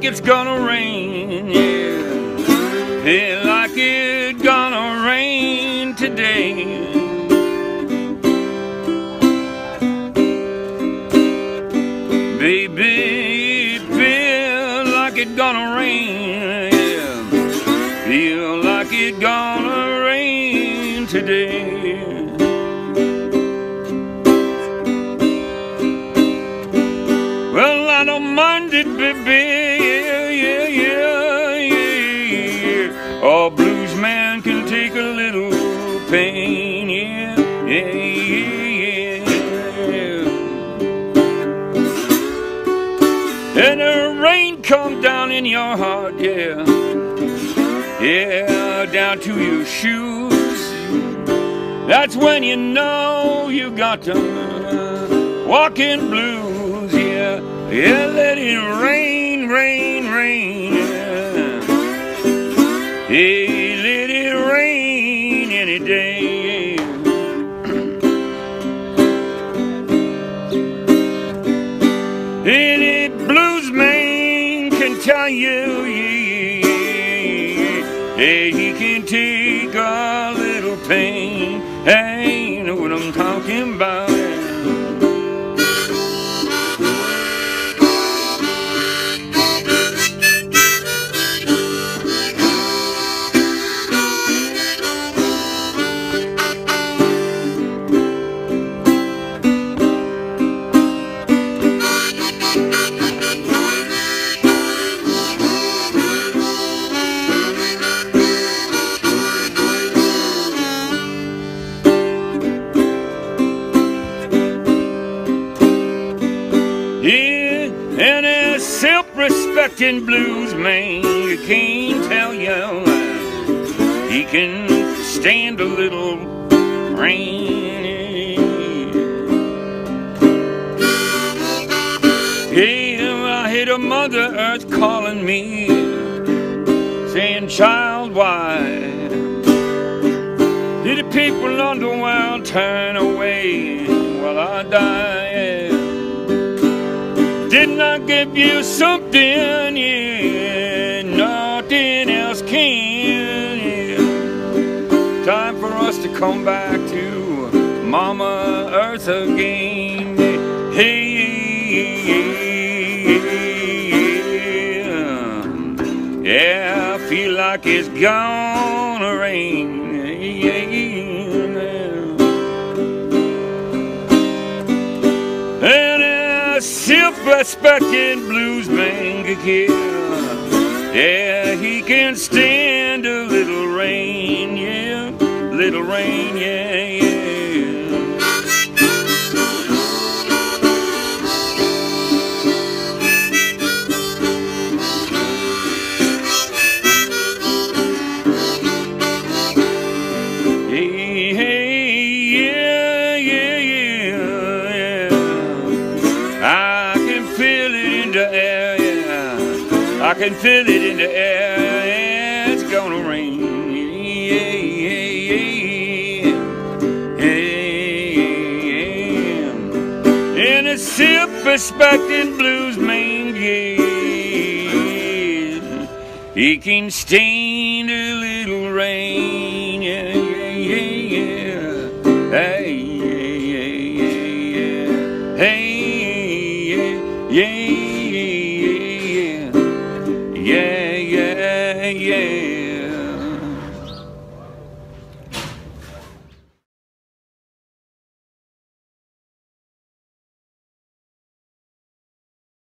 like it's gonna rain, yeah. Feel like it's gonna rain today. Baby, feel like it's gonna rain, yeah. Feel like it's gonna rain today. Well, I don't mind it, baby, yeah, yeah, yeah, yeah. Oh, Bluesman can take a little pain, yeah, yeah, yeah, yeah. And the rain come down in your heart, yeah, yeah, down to your shoes. That's when you know you got to walking blues, yeah. Yeah, let it rain, rain, rain, yeah. Hey, let it rain any day, yeah. Any bluesman can tell you, yeah, hey, he can take a little pain. Hey, you know what I'm talking about. Yeah, and a self-respecting bluesman, you can't tell you he can stand a little rain. Yeah, I hear the Mother Earth calling me, saying, child, why did the people on the world turn away while I die? Didn't I give you something, yeah, nothing else can, yeah. Time for us to come back to Mama Earth again. Hey, yeah, I feel like it's gonna rain, yeah. And self-respecting bluesman, yeah, he can stand a little rain, yeah, little rain, yeah, yeah. Hey, hey, yeah, yeah, yeah, yeah. I can feel it in the air, yeah. I can feel it in the air, yeah. It's gonna rain, yeah, yeah, yeah, yeah. And a self-respecting bluesman, yeah, he can stand a little rain, yeah, yeah, yeah, yeah. Hey, yeah, yeah, yeah, yeah. Hey, yeah, yeah.